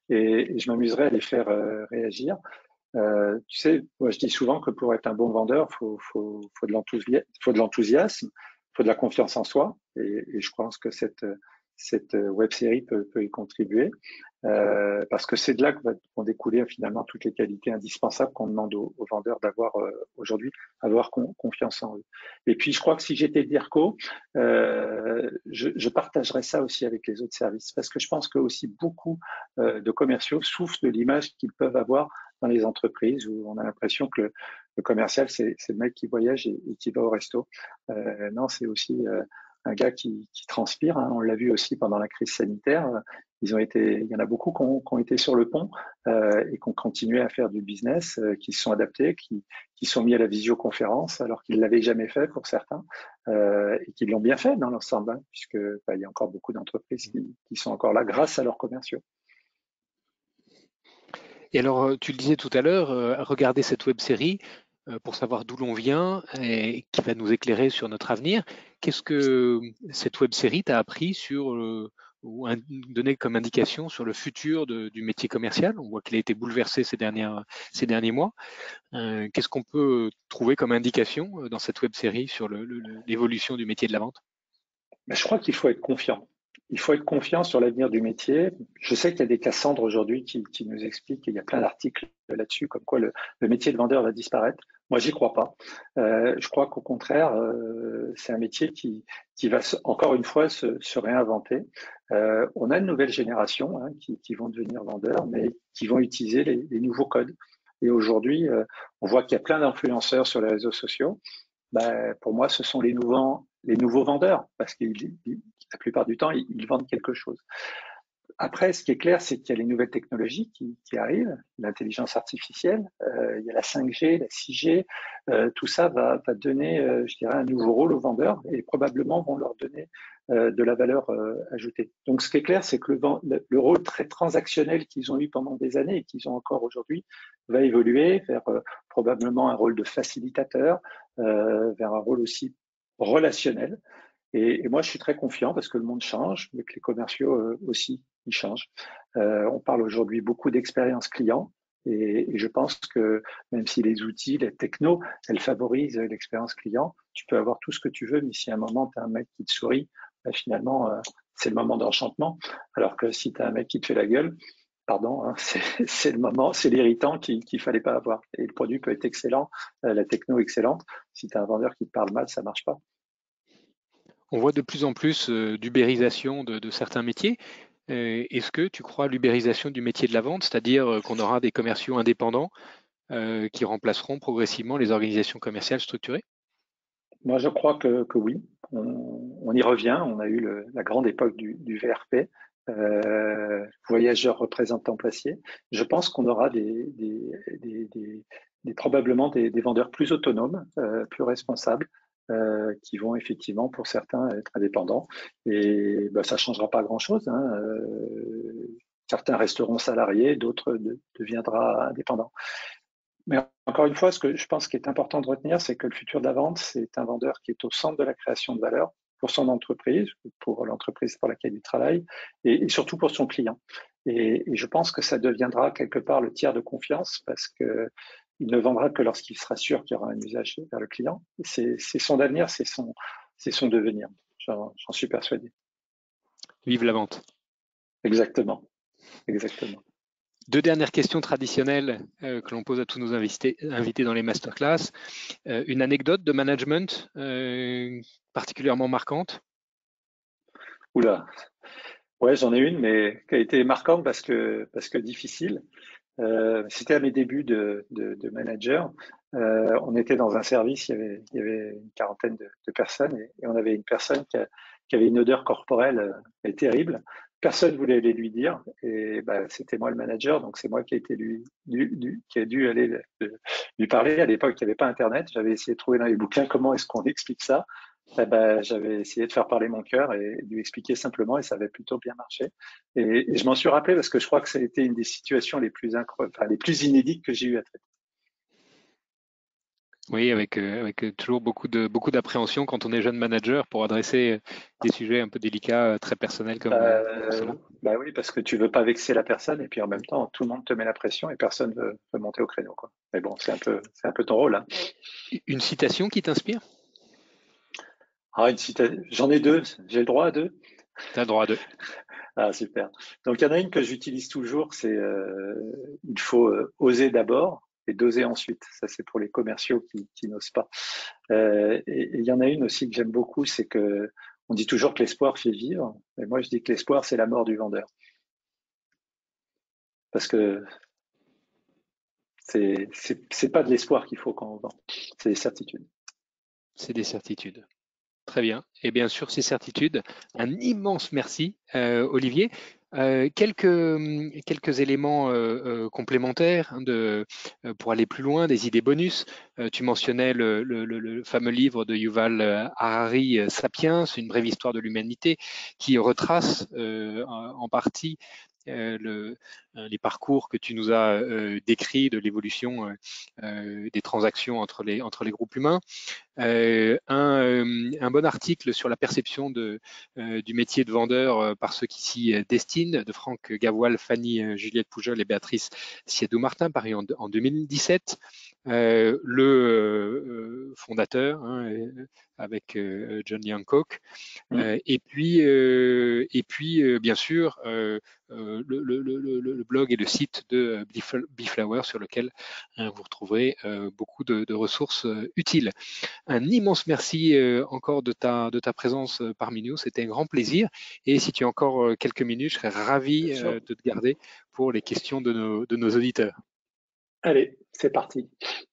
et, et je m'amuserai à les faire euh, réagir. Euh, tu sais, moi je dis souvent que pour être un bon vendeur, faut, faut, faut de l'enthousiasme, faut de la confiance en soi, et, et je pense que cette, cette web série peut, peut y contribuer, euh, parce que c'est de là que vont découler finalement toutes les qualités indispensables qu'on demande aux, aux vendeurs d'avoir euh, aujourd'hui, avoir con, confiance en eux. Et puis je crois que si j'étais DIRCO, euh, je, je partagerais ça aussi avec les autres services, parce que je pense que aussi beaucoup euh, de commerciaux souffrent de l'image qu'ils peuvent avoir dans les entreprises où on a l'impression que le, le commercial, c'est le mec qui voyage et, et qui va au resto. Euh, non, c'est aussi euh, un gars qui, qui transpire. Hein. On l'a vu aussi pendant la crise sanitaire. Ils ont été, il y en a beaucoup qui ont, qui ont été sur le pont euh, et qui ont continué à faire du business, euh, qui se sont adaptés, qui, qui sont mis à la visioconférence alors qu'ils l'avaient jamais fait pour certains euh, et qui l'ont bien fait dans l'ensemble, hein, puisque bah, il y a encore beaucoup d'entreprises qui, qui sont encore là grâce à leurs commerciaux. Et alors, tu le disais tout à l'heure, euh, regarder cette web série euh, pour savoir d'où l'on vient et qui va nous éclairer sur notre avenir. Qu'est-ce que cette web série t'a appris sur euh, ou un, donné comme indication sur le futur de, du métier commercial? On voit qu'il a été bouleversé ces, dernières, ces derniers mois. Euh, Qu'est-ce qu'on peut trouver comme indication dans cette web série sur l'évolution du métier de la vente? Mais je crois qu'il faut être confiant. Il faut être confiant sur l'avenir du métier. Je sais qu'il y a des Cassandres aujourd'hui qui, qui nous expliquent, et il y a plein d'articles là-dessus, comme quoi le, le métier de vendeur va disparaître. Moi, j'y crois pas. Euh, je crois qu'au contraire, euh, c'est un métier qui, qui va se, encore une fois se, se réinventer. Euh, on a une nouvelle génération hein, qui, qui vont devenir vendeurs, mais qui vont utiliser les, les nouveaux codes. Et aujourd'hui, euh, on voit qu'il y a plein d'influenceurs sur les réseaux sociaux. Ben, pour moi, ce sont les nouveaux, les nouveaux vendeurs, parce que la plupart du temps, ils, ils vendent quelque chose. Après, ce qui est clair, c'est qu'il y a les nouvelles technologies qui, qui arrivent, l'intelligence artificielle, euh, il y a la cinq G, la six G, euh, tout ça va, va donner, euh, je dirais, un nouveau rôle aux vendeurs et probablement vont leur donner euh, de la valeur euh, ajoutée. Donc, ce qui est clair, c'est que le, le, le rôle très transactionnel qu'ils ont eu pendant des années et qu'ils ont encore aujourd'hui va évoluer vers euh, probablement un rôle de facilitateur, euh, vers un rôle aussi relationnel. Et, et moi, je suis très confiant parce que le monde change, mais que les commerciaux euh, aussi, ils changent. Euh, on parle aujourd'hui beaucoup d'expérience client et, et je pense que même si les outils, les technos, elles favorisent l'expérience client, tu peux avoir tout ce que tu veux, mais si à un moment, tu as un mec qui te sourit, ben finalement, euh, c'est le moment d'enchantement. Alors que si tu as un mec qui te fait la gueule, pardon, hein, c'est le moment, c'est l'irritant qu'il qu'il fallait pas avoir. Et le produit peut être excellent, euh, la techno excellente. Si tu as un vendeur qui te parle mal, ça marche pas. On voit de plus en plus euh, d'ubérisation de, de certains métiers. Euh, Est-ce que tu crois à l'ubérisation du métier de la vente, c'est-à-dire euh, qu'on aura des commerciaux indépendants euh, qui remplaceront progressivement les organisations commerciales structurées? Moi, je crois que, que oui. On, on y revient. On a eu le, la grande époque du, du V R P, euh, voyageurs représentants placiers. Je pense qu'on aura des, des, des, des, des probablement des, des vendeurs plus autonomes, euh, plus responsables, euh, qui vont effectivement, pour certains, être indépendants. Et ben, ça ne changera pas grand-chose. Hein. Euh, certains resteront salariés, d'autres de, deviendront indépendants. Mais encore une fois, ce que je pense qui est important de retenir, c'est que le futur de la vente, c'est un vendeur qui est au centre de la création de valeur pour son entreprise, pour l'entreprise pour laquelle il travaille, et, et surtout pour son client. Et, et je pense que ça deviendra quelque part le tiers de confiance parce que il ne vendra que lorsqu'il sera sûr qu'il y aura un usage vers le client. C'est son avenir, c'est son, c'est son devenir. J'en suis persuadé. Vive la vente. Exactement. Exactement. Deux dernières questions traditionnelles euh, que l'on pose à tous nos invités, invités dans les masterclass. Euh, une anecdote de management euh, particulièrement marquante? Oula, ouais, j'en ai une, mais qui a été marquante parce que, parce que difficile. Euh, C'était à mes débuts de, de, de manager. Euh, on était dans un service, il y avait, il y avait une quarantaine de, de personnes et, et on avait une personne qui, a, qui avait une odeur corporelle euh, terrible. Personne ne voulait aller lui dire et bah, c'était moi le manager, donc c'est moi qui a été lui, lui, lui qui a dû aller lui, lui parler. À l'époque, il n'y avait pas Internet. J'avais essayé de trouver dans les bouquins comment est-ce qu'on explique ça. Eh ben, j'avais essayé de faire parler mon cœur et de lui expliquer simplement et ça avait plutôt bien marché. Et, et je m'en suis rappelé parce que je crois que ça a été une des situations les plus, incro... enfin, les plus inédites que j'ai eu à traiter. Oui, avec, euh, avec euh, toujours beaucoup de beaucoup d'appréhension quand on est jeune manager pour adresser euh, des sujets un peu délicats, euh, très personnels comme, euh, comme Euh, cela. bah oui, parce que tu veux pas vexer la personne et puis en même temps, tout le monde te met la pression et personne veut, veut monter au créneau, quoi. Mais bon, c'est un peu, c'est un peu ton rôle, hein. Une citation qui t'inspire? Ah, une cita- J'en ai deux. J'ai le droit à deux? Tu as le droit à deux. Ah, super. Donc, il y en a une que j'utilise toujours, c'est euh, il faut euh, oser d'abord et doser ensuite. Ça, c'est pour les commerciaux qui, qui n'osent pas. Euh, et, et il y en a une aussi que j'aime beaucoup, c'est que on dit toujours que l'espoir fait vivre. Et moi, je dis que l'espoir, c'est la mort du vendeur. Parce que c'est c'est c'est pas de l'espoir qu'il faut quand on vend, c'est des certitudes. C'est des certitudes. Très bien. Et bien sûr, ces certitudes, un immense merci, euh, Olivier. Euh, quelques, quelques éléments euh, euh, complémentaires hein, de, euh, pour aller plus loin, des idées bonus. Euh, tu mentionnais le, le, le, le fameux livre de Yuval euh, Harari, euh, Sapiens, une brève histoire de l'humanité, qui retrace euh, en, en partie euh, le, les parcours que tu nous as euh, décrits de l'évolution euh, euh, des transactions entre les, entre les groupes humains. Euh, un, euh, un bon article sur la perception de, euh, du métier de vendeur euh, par ceux qui s'y euh, destinent, de Franck Gavoil, Fanny euh, Juliette Poujol et Béatrice Siedou-Martin, paru en, en deux mille dix-sept. Euh, le euh, fondateur, hein, euh, avec euh, John Hancock. Mmh. Euh, et puis, euh, et puis euh, bien sûr, euh, euh, le, le, le, le, blog et le site de Beflower sur lequel hein, vous retrouverez euh, beaucoup de, de ressources euh, utiles. Un immense merci euh, encore de ta, de ta présence euh, parmi nous. C'était un grand plaisir. Et si tu as encore euh, quelques minutes, je serais ravi Bien sûr. euh, de te garder pour les questions de nos, de nos auditeurs. Allez, c'est parti.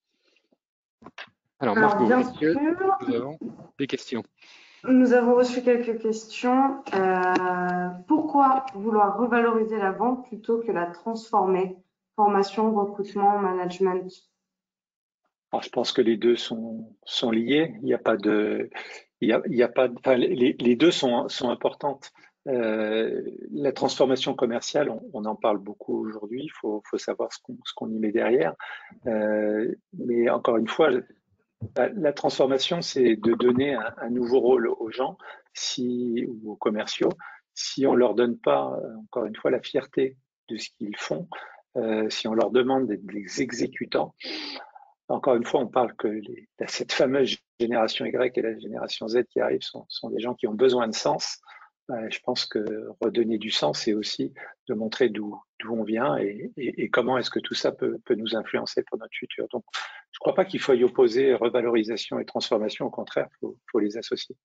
Alors, Alors, Margot, bien est-ce que sûr, nous avons des questions? nous avons reçu quelques questions. Euh, pourquoi vouloir revaloriser la vente plutôt que la transformer? Formation, recrutement, management. Alors, je pense que les deux sont, sont liés. Il n'y a pas de, il y a, il y a pas, de- enfin, les, les deux sont, sont importantes. Euh, la transformation commerciale, on, on en parle beaucoup aujourd'hui. Il faut, faut savoir ce qu'on, ce qu'on y met derrière. Euh, mais encore une fois, la, la transformation, c'est de donner un, un nouveau rôle aux gens, si, ou aux commerciaux, si on leur donne pas, encore une fois, la fierté de ce qu'ils font, euh, si on leur demande d'être des exécutants. Encore une fois, on parle que les, cette fameuse génération Y et la génération Z qui arrivent sont, sont des gens qui ont besoin de sens. Euh, je pense que redonner du sens, c'est aussi de montrer d'où d'où on vient et, et, et comment est-ce que tout ça peut, peut nous influencer pour notre futur. Donc, je ne crois pas qu'il faut y opposer revalorisation et transformation. Au contraire, il faut, faut les associer.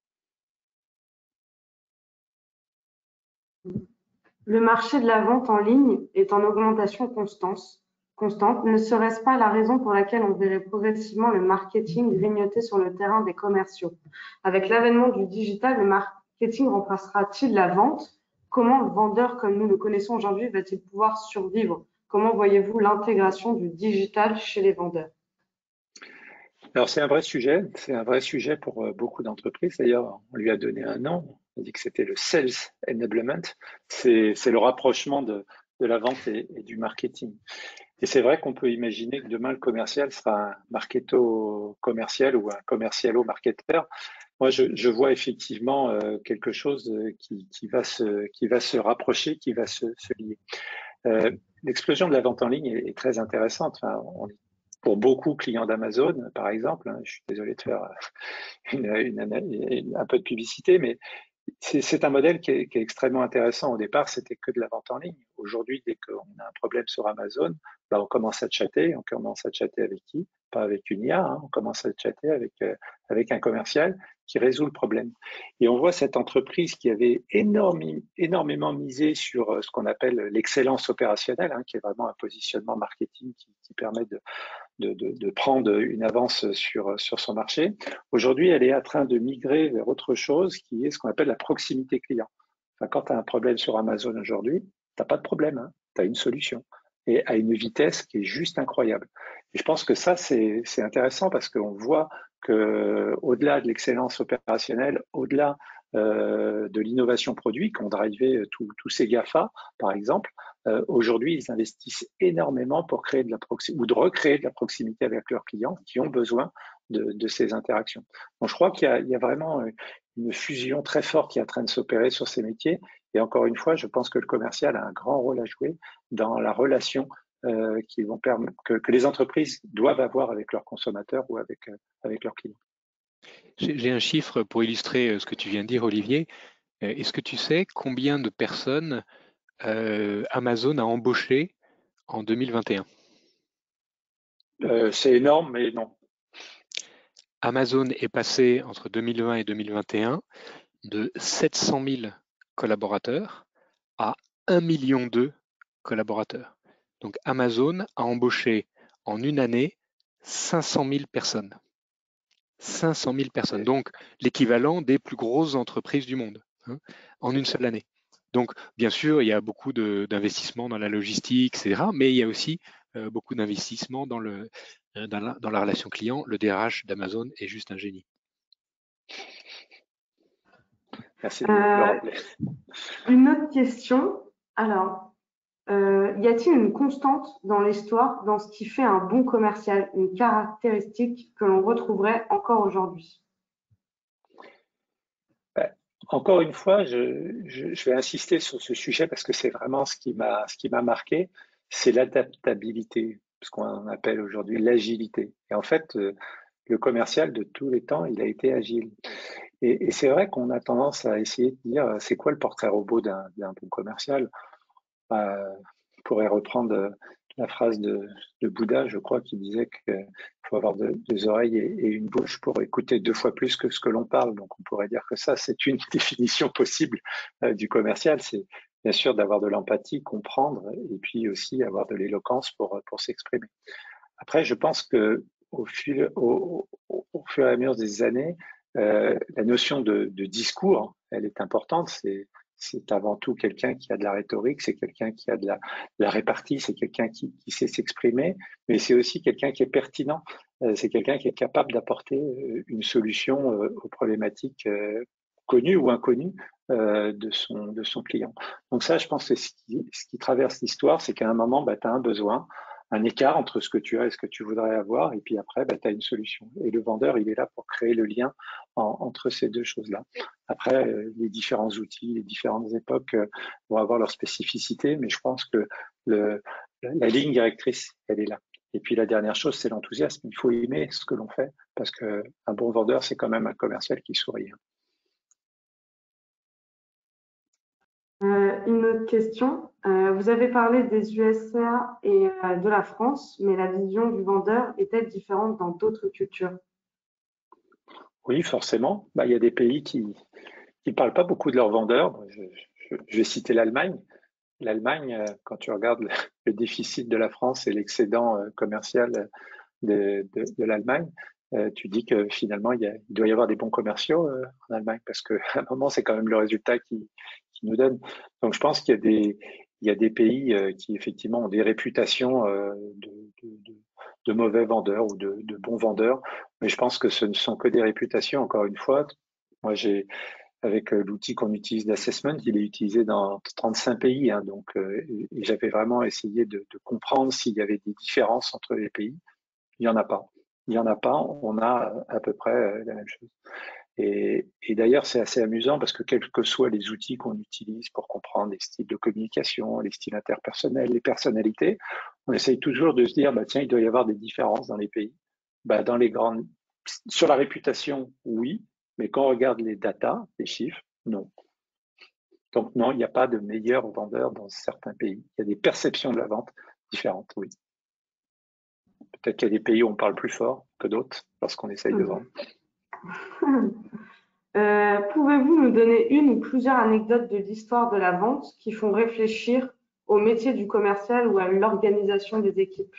Le marché de la vente en ligne est en augmentation constante. constante. Ne serait-ce pas la raison pour laquelle on verrait progressivement le marketing grignoter sur le terrain des commerciaux? Avec l'avènement du digital, le marketing remplacera-t-il la vente? Comment le vendeur, comme nous le connaissons aujourd'hui, va-t-il pouvoir survivre? Comment voyez-vous l'intégration du digital chez les vendeurs? Alors, c'est un vrai sujet. C'est un vrai sujet pour euh, beaucoup d'entreprises. D'ailleurs, on lui a donné un nom. On dit que c'était le Sales Enablement. C'est le rapprochement de, de la vente et, et du marketing. Et c'est vrai qu'on peut imaginer que demain, le commercial sera un marketo-commercial ou un commercialo-marketeur. Moi, je, je vois effectivement euh, quelque chose qui, qui, va se, qui va se rapprocher, qui va se, se lier. Euh, L'explosion de la vente en ligne est, est très intéressante. Enfin, on est pour beaucoup clients d'Amazon, par exemple, hein, je suis désolé de faire une, une, une, un peu de publicité, mais c'est un modèle qui est, qui est, extrêmement intéressant. Au départ, c'était que de la vente en ligne. Aujourd'hui, dès qu'on a un problème sur Amazon, bah, on commence à chatter. On commence à chatter avec qui? Pas avec une I A, hein, on commence à chatter avec, euh, avec un commercial qui résout le problème. Et on voit cette entreprise qui avait énorme, énormément misé sur euh, ce qu'on appelle l'excellence opérationnelle, hein, qui est vraiment un positionnement marketing qui, qui permet de, de, de, de prendre une avance sur, sur son marché. Aujourd'hui, elle est en train de migrer vers autre chose qui est ce qu'on appelle la proximité client. Enfin, quand tu as un problème sur Amazon aujourd'hui, tu n'as pas de problème, hein, tu as une solution et à une vitesse qui est juste incroyable. Et je pense que ça, c'est intéressant parce qu'on voit qu'au-delà de l'excellence opérationnelle, au-delà euh, de l'innovation produit qu'ont drivé tous ces GAFA, par exemple, euh, aujourd'hui, ils investissent énormément pour créer de la proximité ou de recréer de la proximité avec leurs clients qui ont besoin de, de ces interactions. Donc, je crois qu'il y a, il y a vraiment une fusion très forte qui est en train de s'opérer sur ces métiers. Et encore une fois, je pense que le commercial a un grand rôle à jouer dans la relation euh, qui vont permettre, que, que les entreprises doivent avoir avec leurs consommateurs ou avec, euh, avec leurs clients. J'ai un chiffre pour illustrer ce que tu viens de dire, Olivier. Est-ce que tu sais combien de personnes euh, Amazon a embauché en deux mille vingt et un? euh, C'est énorme, mais non. Amazon est passé entre deux mille vingt et deux mille vingt et un de sept cent mille collaborateurs à un million deux collaborateurs. Donc Amazon a embauché en une année cinq cent mille personnes. cinq cent mille personnes, donc l'équivalent des plus grosses entreprises du monde, hein, en une seule année. Donc, bien sûr, il y a beaucoup d'investissements dans la logistique, et cetera, mais il y a aussi euh, beaucoup d'investissements dans, le, dans, la, dans la relation client. Le D R H d'Amazon est juste un génie. Merci de euh, le rappeler. Une autre question. Alors, euh, y a-t-il une constante dans l'histoire, dans ce qui fait un bon commercial, une caractéristique que l'on retrouverait encore aujourd'hui? Encore une fois, je, je, je vais insister sur ce sujet parce que c'est vraiment ce qui m'a ce qui m'a marqué, c'est l'adaptabilité, ce qu'on appelle aujourd'hui l'agilité. Et en fait, le commercial de tous les temps, il a été agile. Et, et c'est vrai qu'on a tendance à essayer de dire, c'est quoi le portrait robot d'un bon commercial? euh, On pourrait reprendre la phrase de, de Bouddha, je crois, qui disait qu'il faut avoir de, deux oreilles et, et une bouche pour écouter deux fois plus que ce que l'on parle. Donc, on pourrait dire que ça, c'est une définition possible euh, du commercial. C'est bien sûr d'avoir de l'empathie, comprendre, et puis aussi avoir de l'éloquence pour, pour s'exprimer. Après, je pense que au, fil, au, au, au fur et à mesure des années, euh, la notion de, de discours, elle est importante. C'est c'est avant tout quelqu'un qui a de la rhétorique, c'est quelqu'un qui a de la, de la répartie, c'est quelqu'un qui, qui sait s'exprimer, mais c'est aussi quelqu'un qui est pertinent, euh, c'est quelqu'un qui est capable d'apporter une solution euh, aux problématiques euh, connues ou inconnues euh, de, son, de son client. Donc ça, je pense que ce qui, ce qui traverse l'histoire, c'est qu'à un moment, bah, tu as un besoin, un écart entre ce que tu as et ce que tu voudrais avoir, et puis après, bah, tu as une solution. Et le vendeur, il est là pour créer le lien en, entre ces deux choses-là. Après, euh, les différents outils, les différentes époques euh, vont avoir leur spécificité, mais je pense que le, la ligne directrice, elle est là. Et puis la dernière chose, c'est l'enthousiasme. Il faut aimer ce que l'on fait, parce qu'un bon vendeur, c'est quand même un commercial qui sourit. Euh, une autre question. Euh, vous avez parlé des U S A et euh, de la France, mais la vision du vendeur est-elle différente dans d'autres cultures? Oui, forcément. Bah, il y a des pays qui ne parlent pas beaucoup de leurs vendeurs. Je, je, je vais citer l'Allemagne. L'Allemagne, quand tu regardes le, le déficit de la France et l'excédent commercial de, de, de l'Allemagne, euh, tu dis que finalement, il, y a, il doit y avoir des bons commerciaux euh, en Allemagne parce qu'à un moment, c'est quand même le résultat qui, qui nous donne. Donc, je pense qu'il y a des, il y a des pays euh, qui, effectivement, ont des réputations euh, de, de, de, de mauvais vendeurs ou de, de bons vendeurs. Mais je pense que ce ne sont que des réputations, encore une fois. Moi, j'ai, avec euh, l'outil qu'on utilise d'assessment, il est utilisé dans trente-cinq pays. Hein, donc, euh, et j'avais vraiment essayé de, de comprendre s'il y avait des différences entre les pays. Il n'y en a pas. Il n'y en a pas. On a à peu près la même chose. Et, et d'ailleurs, c'est assez amusant parce que quels que soient les outils qu'on utilise pour comprendre les styles de communication, les styles interpersonnels, les personnalités, on essaye toujours de se dire, bah, tiens, il doit y avoir des différences dans les pays. Bah, dans les grandes, sur la réputation, oui, mais quand on regarde les datas, les chiffres, non. Donc non, il n'y a pas de meilleurs vendeurs dans certains pays. Il y a des perceptions de la vente différentes, oui. Peut-être qu'il y a des pays où on parle plus fort que d'autres lorsqu'on essaye de vendre. Euh, Pouvez-vous nous donner une ou plusieurs anecdotes de l'histoire de la vente qui font réfléchir au métier du commercial ou à l'organisation des équipes?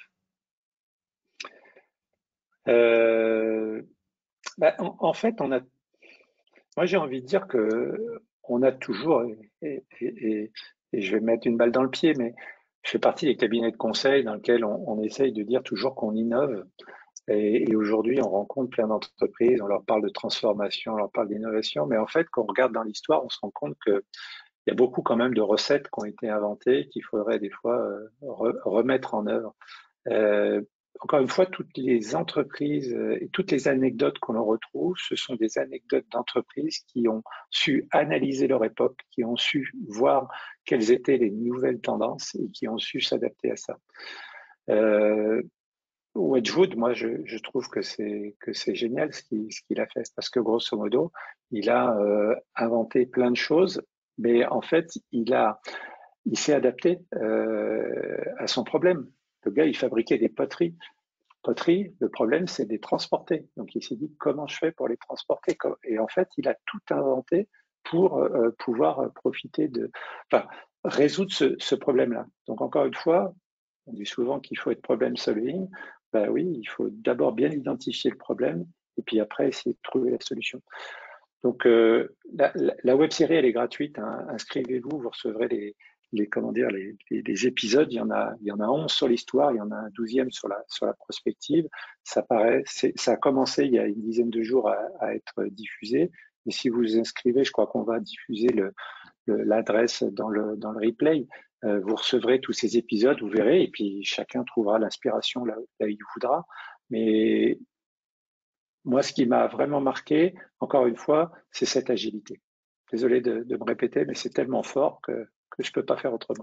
euh, bah, en, en fait, on a, moi j'ai envie de dire que on a toujours, et, et, et, et je vais mettre une balle dans le pied, mais je fais partie des cabinets de conseil dans lesquels on, on essaye de dire toujours qu'on innove. Et, et aujourd'hui, on rencontre plein d'entreprises, on leur parle de transformation, on leur parle d'innovation, mais en fait, quand on regarde dans l'histoire, on se rend compte que il y a beaucoup quand même de recettes qui ont été inventées qu'il faudrait des fois euh, re, remettre en œuvre. Euh, encore une fois, toutes les entreprises et toutes les anecdotes qu'on en retrouve, ce sont des anecdotes d'entreprises qui ont su analyser leur époque, qui ont su voir quelles étaient les nouvelles tendances et qui ont su s'adapter à ça. Euh, Wedgwood, moi, je, je trouve que c'est que c'est génial ce qu'il ce qu'il a fait, parce que grosso modo, il a euh, inventé plein de choses, mais en fait, il a il s'est adapté euh, à son problème. Le gars, il fabriquait des poteries. Poteries, le problème, c'est de les transporter. Donc, il s'est dit comment je fais pour les transporter. Et en fait, il a tout inventé pour euh, pouvoir profiter de, enfin, résoudre ce, ce problème-là. Donc, encore une fois, on dit souvent qu'il faut être problem solving. Ben oui, il faut d'abord bien identifier le problème et puis après essayer de trouver la solution. Donc, euh, la, la, la web série, elle est gratuite. Hein. Inscrivez-vous, vous recevrez les, les comment dire, les, les, les épisodes. Il y en a, il y en a onze sur l'histoire, il y en a un douzième sur la sur la prospective. Ça paraît, ça a commencé il y a une dizaine de jours à, à être diffusé. Et si vous vous inscrivez, je crois qu'on va diffuser le, le, l'adresse dans le dans le replay. Euh, vous recevrez tous ces épisodes, vous verrez, et puis chacun trouvera l'inspiration là, là où il voudra. Mais moi, ce qui m'a vraiment marqué, encore une fois, c'est cette agilité. Désolé de, de me répéter, mais c'est tellement fort que, que je ne peux pas faire autrement.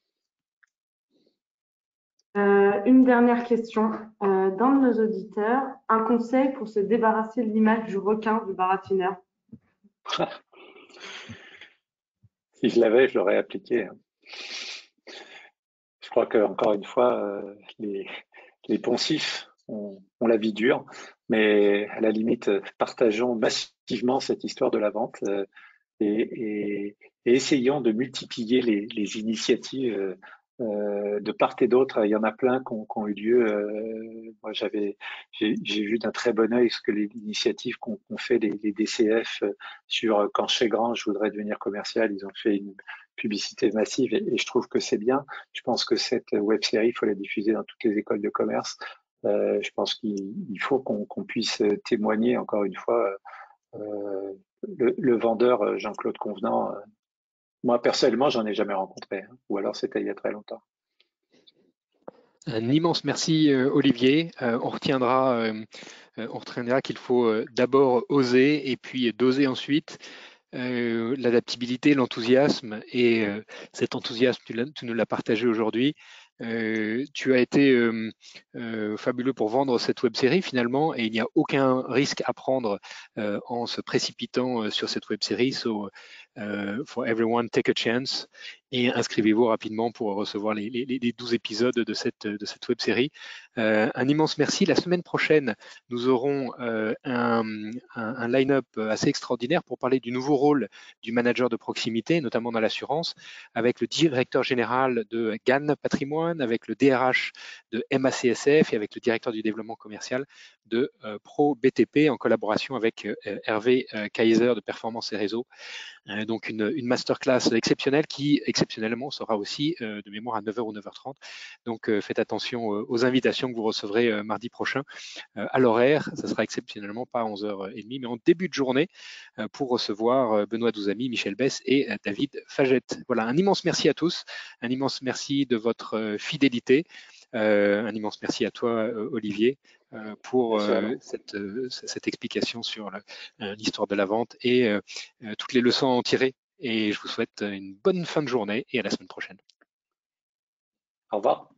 Euh, une dernière question. Euh, d'un de nos auditeurs, un conseil pour se débarrasser de l'image du requin du baratineur. Si je l'avais, je l'aurais appliqué. Je crois que encore une fois, euh, les, les poncifs ont, ont la vie dure, mais à la limite, partageons massivement cette histoire de la vente euh, et, et, et essayons de multiplier les, les initiatives euh, de part et d'autre. Il y en a plein qui ont, qui ont eu lieu. Euh, moi, j'avais, j'ai, j'ai vu d'un très bon œil ce que les initiatives qu'ont qu fait les, les D C F sur quand chez Grand, je voudrais devenir commercial. Ils ont fait une publicité massive et, et je trouve que c'est bien. Je pense que cette web série, il faut la diffuser dans toutes les écoles de commerce. Euh, je pense qu'il faut qu'on qu'on puisse témoigner encore une fois. Euh, le, le vendeur Jean-Claude Convenant, euh, moi personnellement, j'en ai jamais rencontré, hein, ou alors c'était il y a très longtemps. Un immense merci euh, Olivier. Euh, on retiendra, euh, on retiendra qu'il faut euh, d'abord oser et puis doser ensuite. Euh, l'adaptabilité, l'enthousiasme et euh, cet enthousiasme, tu, tu nous l'as partagé aujourd'hui. Euh, tu as été euh, euh, fabuleux pour vendre cette web série finalement et il n'y a aucun risque à prendre euh, en se précipitant euh, sur cette web série. So, uh, for everyone, take a chance et inscrivez-vous rapidement pour recevoir les, les, les douze épisodes de cette, de cette web série. Euh, un immense merci. La semaine prochaine, nous aurons euh, un, un, un line-up assez extraordinaire pour parler du nouveau rôle du manager de proximité, notamment dans l'assurance, avec le directeur général de G A N Patrimoine, avec le D R H de M A C S F et avec le directeur du développement commercial de euh, Pro B T P en collaboration avec euh, Hervé euh, Kaiser de Performance et Réseau. Euh, donc une, une masterclass exceptionnelle qui exceptionnellement sera aussi euh, de mémoire à neuf heures ou neuf heures trente. Donc euh, faites attention euh, aux invitations que vous recevrez euh, mardi prochain euh, à l'horaire. Ça sera exceptionnellement pas à onze heures trente, mais en début de journée euh, pour recevoir euh, Benoît Douzami, Michel Bess et euh, David Fagette. Voilà, un immense merci à tous, un immense merci de votre euh, fidélité. Euh, un immense merci à toi, euh, Olivier, euh, pour euh, cette, euh, cette explication sur l'histoire de la vente et euh, toutes les leçons à en tirer. Et je vous souhaite une bonne fin de journée et à la semaine prochaine. Au revoir.